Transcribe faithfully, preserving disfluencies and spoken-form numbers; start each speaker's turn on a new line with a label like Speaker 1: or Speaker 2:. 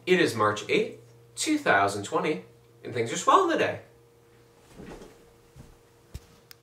Speaker 1: It is March eighth, two thousand twenty, and things are swell today.